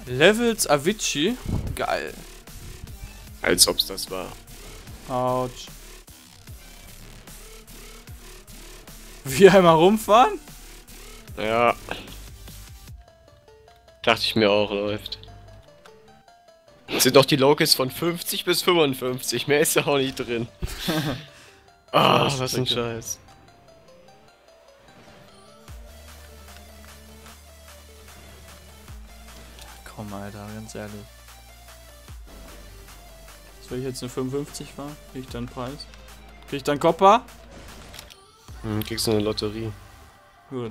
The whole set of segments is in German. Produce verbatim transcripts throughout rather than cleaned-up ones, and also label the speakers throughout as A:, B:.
A: Levels Avicii? Geil.
B: Als ob's das war.
A: Autsch. Wie einmal rumfahren?
B: Ja. Dachte ich mir auch, läuft. Es sind doch die Locals von fünfzig bis fünfundfünfzig, mehr ist ja auch nicht drin. Ah, was ein Scheiß.
A: Komm, Alter, ganz ehrlich. Was will ich jetzt eine fünfundfünfzig fahren? Krieg ich dann einen Preis? Krieg ich dann Kopper?
B: Hm, kriegst du eine Lotterie.
A: Gut.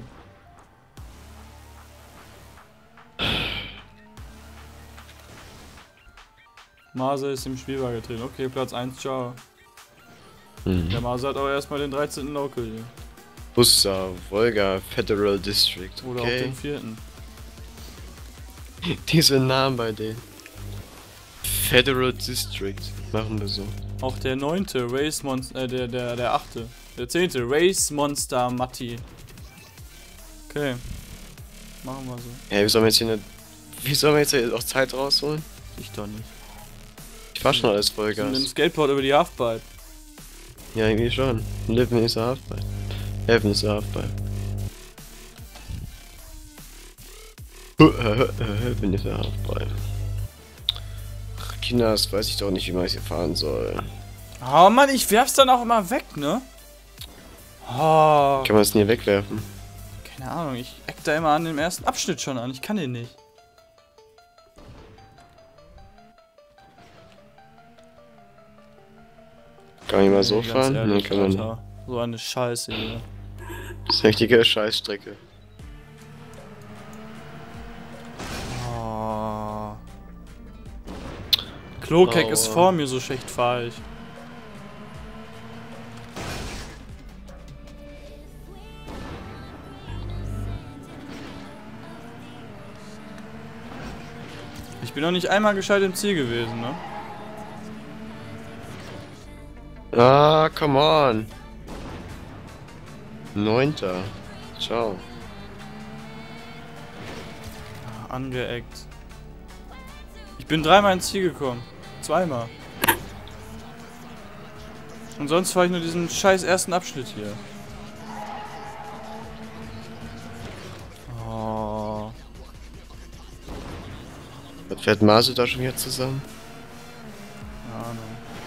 A: Mase ist im Spiel beigetreten. Okay, Platz eins, ciao.
B: Mhm.
A: Der Mase hat auch erstmal den dreizehnten Local hier.
B: Bussa, Volga, Federal District.
A: Oder
B: Okay.
A: auch den vierten.
B: Diese Namen bei denen. Federal District. Machen wir so.
A: Auch der neunte Race Monster, äh, der, der, der achte. Der zehnte Race Monster Matti. Okay. Machen wir so.
B: Ja, wie sollen wir jetzt hier eine. Wie sollen wir jetzt hier auch Zeit rausholen?
A: Ich doch nicht.
B: Ich fahr schon alles
A: Mit dem
B: Vollgas.
A: Skateboard über die Halfpipe.
B: Ja, irgendwie schon. Living is a halfpipe. Heaven is a halfpipe. Heaven is a halfpipe. Ach, Kinders, weiß ich doch nicht, wie man es hier fahren soll.
A: Oh Mann, ich werf's dann auch immer weg, ne? Oh.
B: Kann man es nie wegwerfen?
A: Keine Ahnung, ich eck da immer an dem ersten Abschnitt schon an. Ich kann den nicht.
B: Kann ich mal so
A: Ganz
B: fahren?
A: ehrlich,
B: Dann kann man.
A: Alter. So eine Scheiße hier.
B: Das ist eine richtige Scheißstrecke.
A: Oh. Klokeck
B: Oh.
A: ist vor mir, so schlecht fahr ich. Ich bin noch nicht einmal gescheit im Ziel gewesen, ne?
B: Ah, come on. Neunter. Ciao.
A: Angeeckt. Ich bin dreimal ins Ziel gekommen. Zweimal. Und sonst fahre ich nur diesen scheiß ersten Abschnitt hier. Oh.
B: Was fährt Mase da schon wieder zusammen?
A: Keine Ahnung.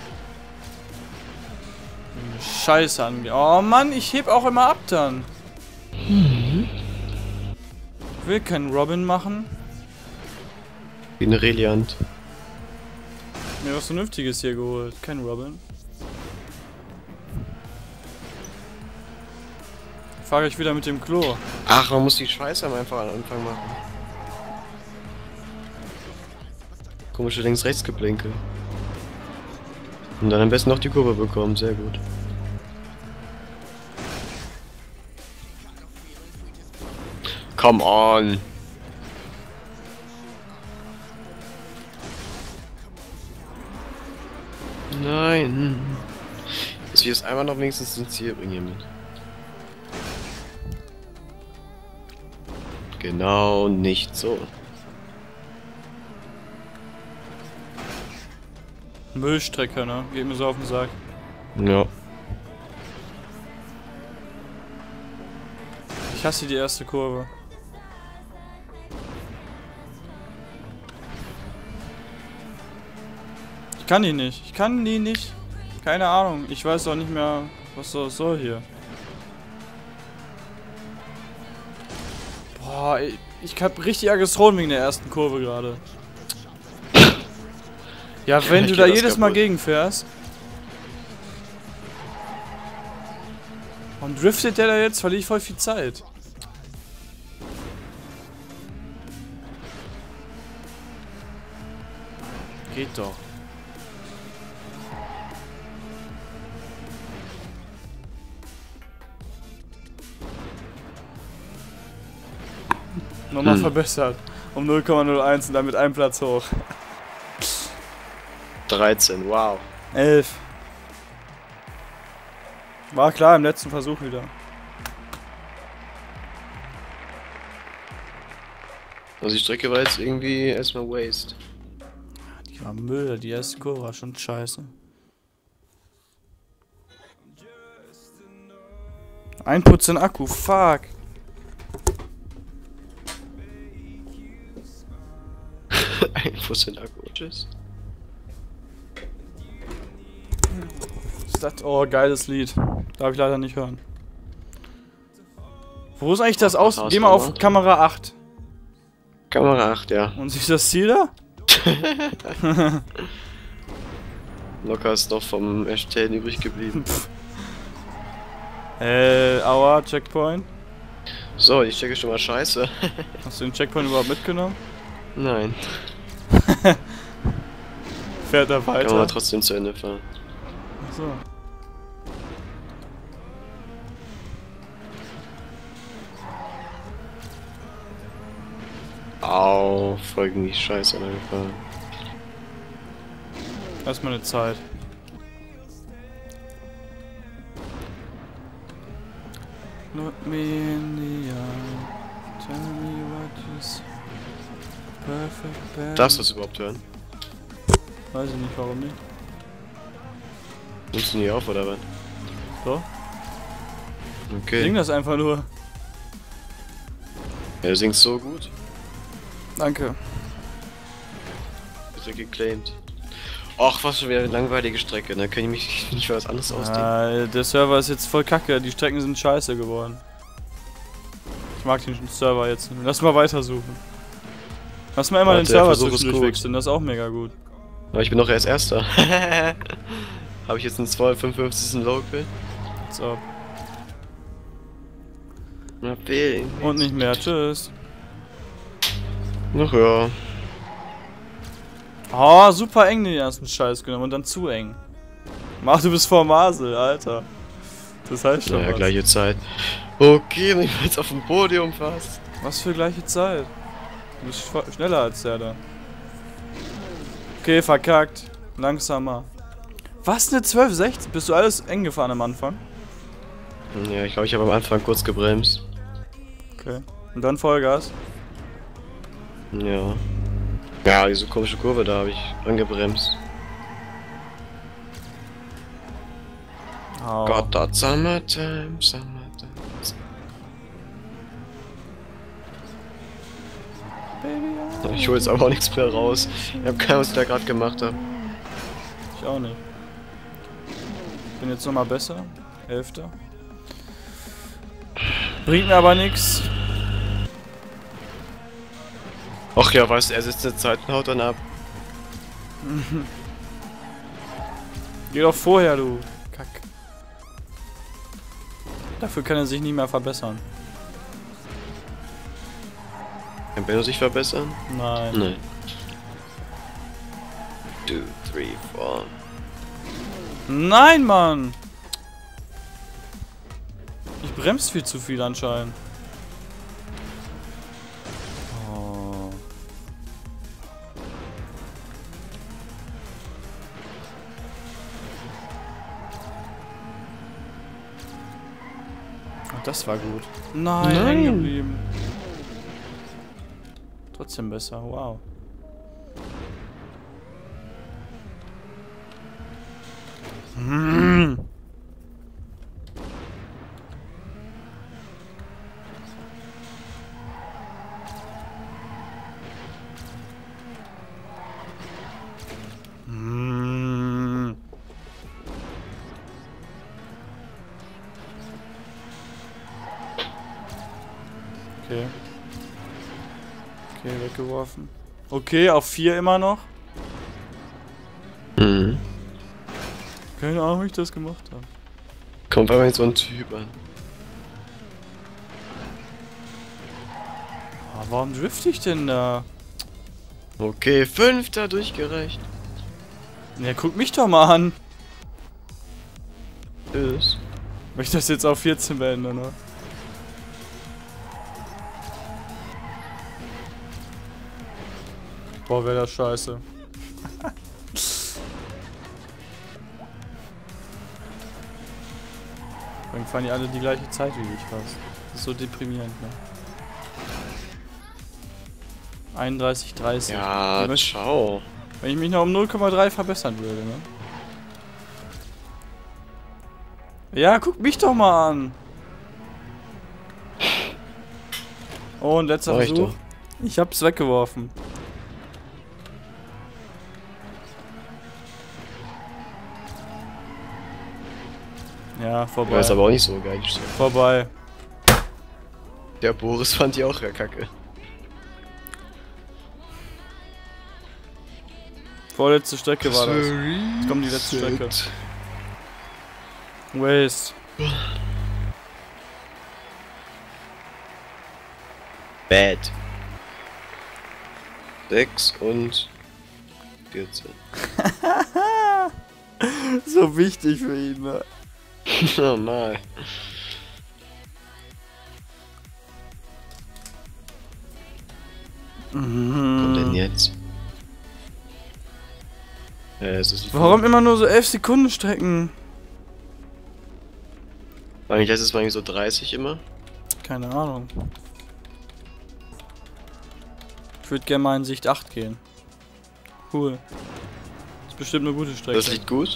A: Eine Scheiße ange... Oh Mann, ich heb auch immer ab dann.
B: Mhm.
A: Ich will keinen Robin machen.
B: Wie eine Reliant.
A: Mir was Vernünftiges hier geholt. Kein Robin. Fahre ich wieder mit dem Klo.
B: Ach, man muss die Scheiße am einfach am Anfang machen. Komische Links-Rechts-Geblinke. Und dann am besten noch die Kurve bekommen, sehr gut. Come on! Nein! Dass wir es einmal noch wenigstens ins Ziel bringen hiermit. Genau nicht so.
A: Müllstrecke, ne? Geht mir so auf den Sack.
B: Ja.
A: Ich hasse die erste Kurve. Ich kann die nicht. Ich kann die nicht. Keine Ahnung. Ich weiß auch nicht mehr, was das soll hier. Boah, ich, ich hab richtig Aggression wegen der ersten Kurve gerade. Ja, wenn du da jedes Mal gegenfährst. Und driftet der da jetzt, verliere ich voll viel Zeit. Geht doch. Nochmal
B: Hm.
A: verbessert. Um null Komma null eins und damit einen Platz hoch.
B: dreizehn, wow.
A: elf. War klar im letzten Versuch wieder.
B: Also die Strecke war jetzt irgendwie erstmal waste.
A: Die war Müll, die erste Kurve war schon scheiße. ein Prozent Akku, fuck.
B: ein Prozent Akku, tschüss.
A: Ist das? Oh, geiles Lied. Darf ich leider nicht hören. Wo ist eigentlich das Aus?
B: Ach,
A: Geh mal auf Kamera acht.
B: Kamera acht, ja.
A: Und siehst du das Ziel da?
B: Locker ist noch vom Erstellen übrig geblieben.
A: Äh, aua, Checkpoint.
B: So, die Strecke ist schon mal scheiße.
A: Hast du den Checkpoint überhaupt mitgenommen?
B: Nein.
A: Fährt er
B: Kann man
A: weiter?
B: trotzdem zu Ende fahren.
A: Achso.
B: Au, voll gegen die Scheiße angefahren.
A: Erstmal eine Zeit. Look me in the eye. Tell me what you see. Perfect bad.
B: Darfst du das überhaupt hören?
A: Weiß ich nicht, warum nicht.
B: Nimmst du nie auf, oder was?
A: So?
B: Okay.
A: Sing das einfach nur.
B: Ja, du singst so gut.
A: Danke.
B: Bitte geclaimed. Och, was schon wieder eine langweilige Strecke, da kann ich mich nicht für was anderes ausdenken.
A: Ah, der Server ist jetzt voll kacke, die Strecken sind scheiße geworden. Ich mag den Server jetzt nicht. Lass mal weitersuchen. Lass mal immer
B: Warte,
A: den Server
B: der Versuch ist
A: zwischendurch
B: gut.
A: wechseln, das ist auch mega gut.
B: Aber ich bin doch erst Erster. Habe ich jetzt einen zweihundertfünfundfünfzigsten Local?
A: So.
B: Na, will.
A: Und nicht mehr, tschüss.
B: Ach ja.
A: Oh, super eng den ersten Scheiß genommen und dann zu eng. Mach, du bist vor Masel, Alter. Das heißt schon
B: Naja,
A: was.
B: gleiche Zeit. Okay, wenn ich jetzt auf dem Podium fast.
A: Was für gleiche Zeit? Du bist sch- schneller als der da. Okay, verkackt. Langsamer. Was, eine zwölf sechzehn? Bist du alles eng gefahren am Anfang?
B: Ja, ich glaube, ich habe am Anfang kurz gebremst.
A: Okay. Und dann Vollgas?
B: Ja. Ja, diese komische Kurve, da habe ich angebremst.
A: Oh.
B: Gott, das Summertime, Summertime.
A: Baby,
B: Ich hole jetzt aber auch nichts mehr raus. Ich habe keine Ahnung, was ich da gerade gemacht habe.
A: ich auch nicht. Bin jetzt nochmal besser. Elfter. Bringt mir aber nichts.
B: Ach ja, weißt du, er sitzt eine Zeit und haut dann ab.
A: Geh doch vorher, du Kack. Dafür kann er sich nicht mehr verbessern.
B: Kann Benno sich verbessern?
A: Nein.
B: Nein. Two, three, four.
A: Nein, Mann! Ich bremse viel zu viel anscheinend. Oh. Oh, das war gut. Nein,
B: Nein.
A: hängen geblieben. Trotzdem besser, wow. Mm. Mm. Okay. Okay, weggeworfen. Okay, auf vier immer noch.
B: Mhm.
A: Keine Ahnung, wie ich das gemacht habe.
B: Kommt aber jetzt so ein Typ an.
A: Ah, warum drifte ich denn da?
B: Okay, Fünfter durchgereicht.
A: Ja, guck mich doch mal an.
B: Tschüss.
A: Wenn ich das jetzt auf vierzehn beende, ne? Boah, wäre das scheiße. Dann fahren die alle die gleiche Zeit wie ich fast. Das ist so deprimierend, ne? einunddreißig dreißig.
B: Ja,
A: wenn,
B: ciao.
A: wenn ich mich noch um null Komma drei verbessern würde, ne? Ja, guck mich doch mal an. Oh, und letzter
B: Mach ich
A: Versuch.
B: doch.
A: Ich hab's weggeworfen. Ja, vorbei.
B: War ist aber auch nicht so geil.
A: Vorbei.
B: Der Boris fand die auch ja kacke.
A: Vorletzte Strecke war das. Jetzt kommt die letzte Strecke. Waste.
B: Bad. sechs und vierzehn.
A: So wichtig für ihn, ne?
B: Normal. Kommt denn jetzt? Ja, es ist
A: Warum immer nur so elf Sekunden Strecken?
B: Eigentlich letztes Mal irgendwie so dreißig immer.
A: Keine Ahnung. Ich würde gerne mal in Sicht acht gehen. Cool. Ist bestimmt eine gute Strecke.
B: Das liegt gut.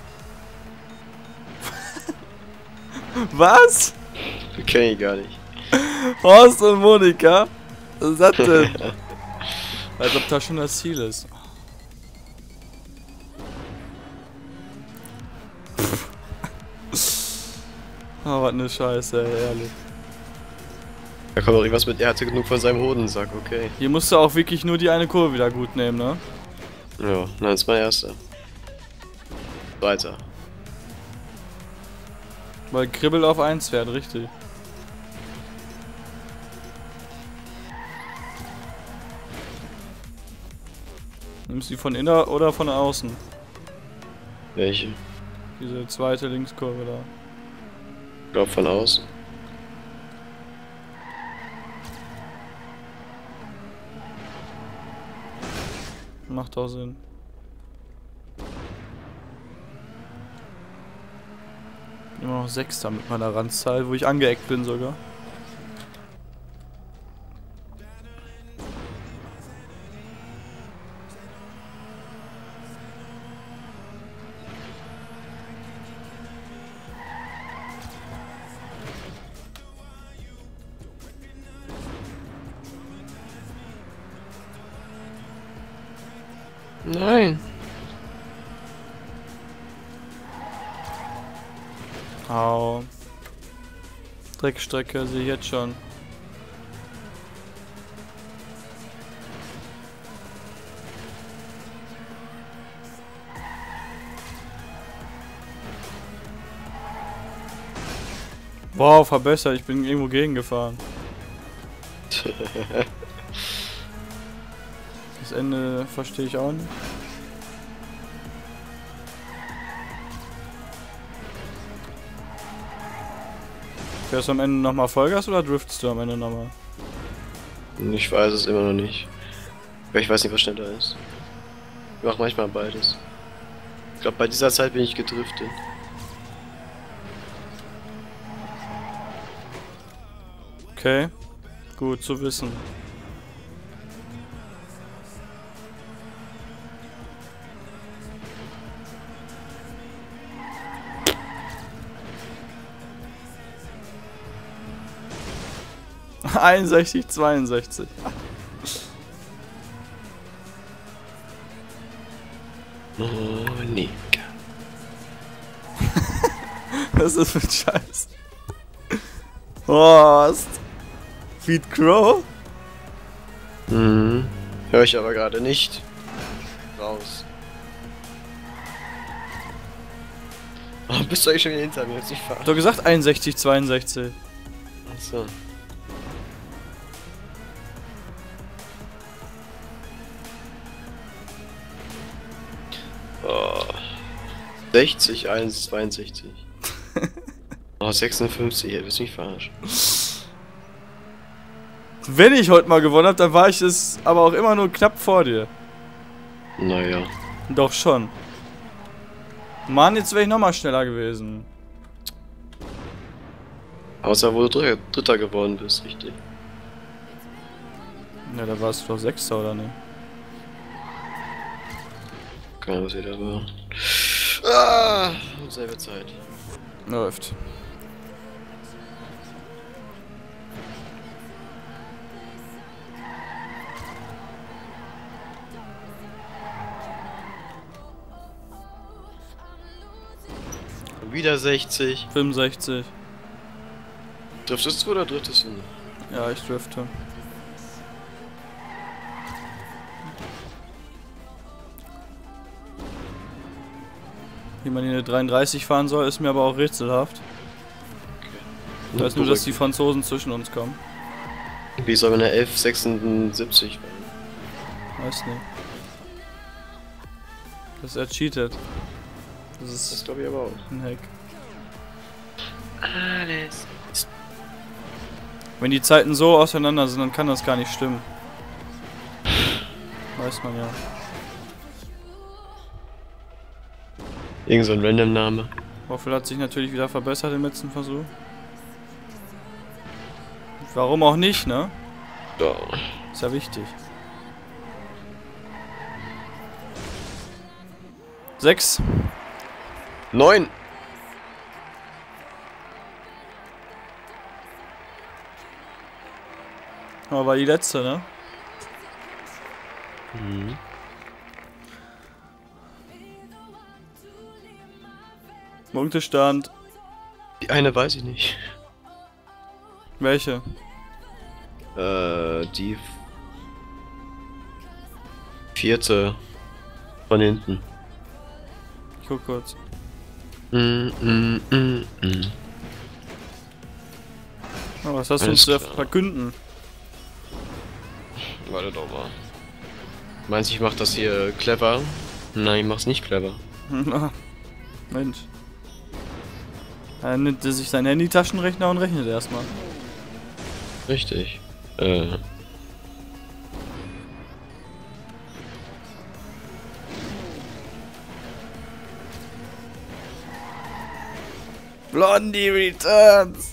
A: Was?
B: Kenn ich gar nicht.
A: Horst und Monika? Was ist das denn? Als ob das schon das Ziel ist. Oh, was ne Scheiße, ey, ehrlich.
B: Da kommt doch irgendwas mit, er hatte genug von seinem Hodensack, okay.
A: Hier musst du auch wirklich nur die eine Kurve wieder gut nehmen, ne?
B: Ja, nein, das ist mein erster. Weiter.
A: Weil Kribbel auf eins fährt, richtig. Nimmst du die von innen oder von außen?
B: Welche?
A: Diese zweite Linkskurve da.
B: Ich glaube von außen.
A: Macht auch Sinn. Immer noch Sechster mit meiner Randzahl, wo ich angeeckt bin sogar.
B: Nein.
A: Au. Dreckstrecke sehe ich jetzt schon. Wow, verbessert. Ich bin irgendwo gegengefahren. Das Ende verstehe ich auch nicht. Fährst du am Ende nochmal Vollgas oder driftst du am Ende nochmal?
B: Ich weiß es immer noch nicht. Weil ich weiß nicht, was schneller ist. Ich mach manchmal beides. Ich glaube, bei dieser Zeit bin ich gedriftet.
A: Okay, gut zu wissen. einundsechzig, zweiundsechzig.
B: Monika.
A: Was ist das für ein Scheiß? Horst. Feed Crow?
B: Mhm. Hör ich aber gerade nicht. Raus. Oh, bist du eigentlich schon wieder hinter mir? Jetzt nicht fahren.
A: Du hast gesagt einundsechzig, zweiundsechzig.
B: Achso. Oh. sechzig, eins, zweiundsechzig. Oh, sechsundfünfzig, ihr willst mich verarschen.
A: Wenn ich heute mal gewonnen habe, dann war ich es aber auch immer nur knapp vor dir.
B: Naja.
A: Doch schon. Mann, jetzt wäre ich nochmal schneller gewesen.
B: Außer wo du Dritter, Dritter geworden bist, richtig.
A: Ja, da warst du doch Sechster, oder nicht?
B: Keine Ahnung, was wieder war. Ah, selbe Zeit.
A: Läuft.
B: Wieder sechzig.
A: fünfundsechzig.
B: Driftest du oder driftest du?
A: Ja, ich drifte. Wie man hier eine dreiunddreißig fahren soll, ist mir aber auch rätselhaft.
B: Okay.
A: Ich weiß nur, dass die Franzosen zwischen uns kommen.
B: Wie soll man eine elf sechsundsiebzig fahren?
A: Weiß nicht. Das ist er cheatet. Das ist
B: Das glaube ich aber auch.
A: ein Hack.
B: Alles.
A: Wenn die Zeiten so auseinander sind, dann kann das gar nicht stimmen. Weiß man ja.
B: Irgend so ein random Name.
A: Hoffel hat sich natürlich wieder verbessert im letzten Versuch. Warum auch nicht, ne?
B: Ja.
A: Ist ja wichtig. Sechs.
B: Neun.
A: Aber war die letzte, ne?
B: Mhm.
A: Punktestand.
B: Die eine weiß ich nicht.
A: Welche?
B: Äh, die vierte von hinten.
A: Ich guck kurz.
B: Mm, mm, mm, mm.
A: Oh, was hast du
B: Alles
A: uns zu
B: klar.
A: verkünden?
B: Warte doch mal. Meinst du, ich mach das hier clever? Nein, ich mach's nicht clever.
A: Na, Mensch. Er nimmt sich sein Handy-Taschenrechner und rechnet erstmal.
B: Richtig. Äh.
A: Blondie Returns!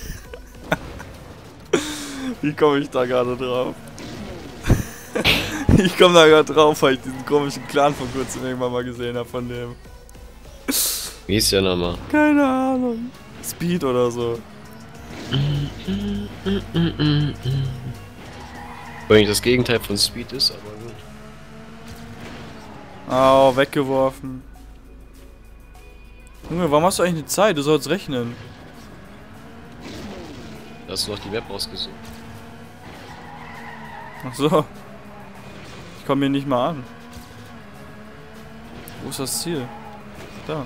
A: Wie komme ich da gerade drauf? Ich komme da gerade drauf, weil ich diesen komischen Clan vor kurzem irgendwann mal gesehen habe von dem.
B: Wie ist der nochmal?
A: Keine Ahnung. Speed oder so.
B: Wenn nicht das Gegenteil von Speed ist, aber gut.
A: Au, weggeworfen. Junge, warum hast du eigentlich eine Zeit? Du sollst rechnen.
B: Da hast du noch die Map rausgesucht.
A: Ach so. Ich komme hier nicht mal an. Wo ist das Ziel? Da.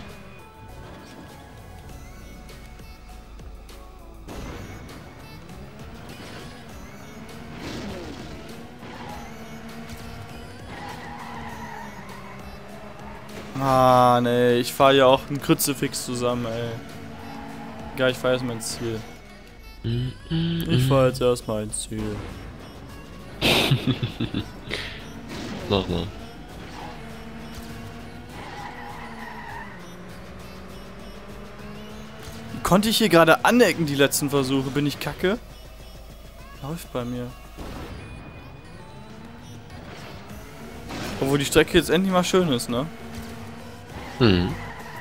A: Ah, nee, ich fahre ja auch einen Kruzifix zusammen, ey. Ja, ich fahre jetzt mein Ziel. Ich fahre jetzt erst mein Ziel.
B: Mach mal.
A: Konnte ich hier gerade anecken, die letzten Versuche? Bin ich kacke? Läuft bei mir. Obwohl die Strecke jetzt endlich mal schön ist, ne?
B: Hm.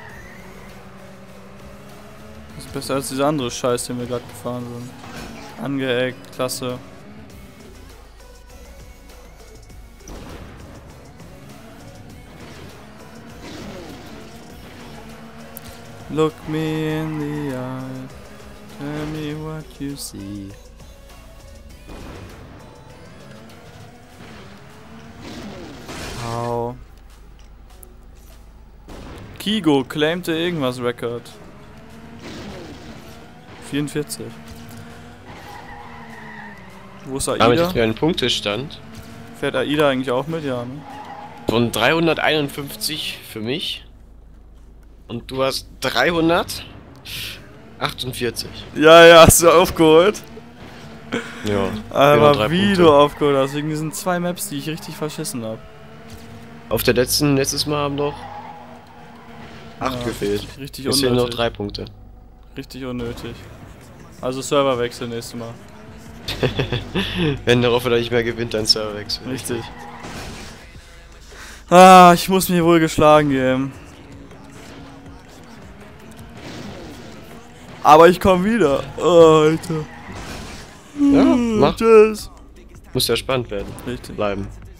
A: Das ist besser als dieser andere Scheiß, den wir gerade gefahren sind. Angeeckt, klasse. Look me in the eye, tell me what you see. Au. Kigo claimte irgendwas Record. vierundvierzig. Wo ist
B: Damit
A: Aida?
B: ist mir ein Punktestand
A: Fährt Aida eigentlich auch mit? Ja, ne?
B: von dreihunderteinundfünfzig für mich. Und du hast dreihundertachtundvierzig.
A: Ja, ja, hast du aufgeholt.
B: Ja.
A: Aber wie du aufgeholt hast, wegen diesen zwei Maps, die ich richtig verschissen habe.
B: Auf der letzten, letztes Mal haben noch acht
A: Ja,
B: gefehlt.
A: Richtig, richtig
B: Es fehlen noch
A: unnötig.
B: drei Punkte.
A: Richtig unnötig. Also Serverwechsel nächstes Mal.
B: Wenn darauf oder nicht mehr gewinnt, dein Server wechselt.
A: Richtig. Ah, ich muss mich wohl geschlagen geben. Aber ich komme wieder. Oh, Alter.
B: Ja, mach.
A: Tschüss.
B: Muss ja spannend werden.
A: Richtig.
B: Bleiben.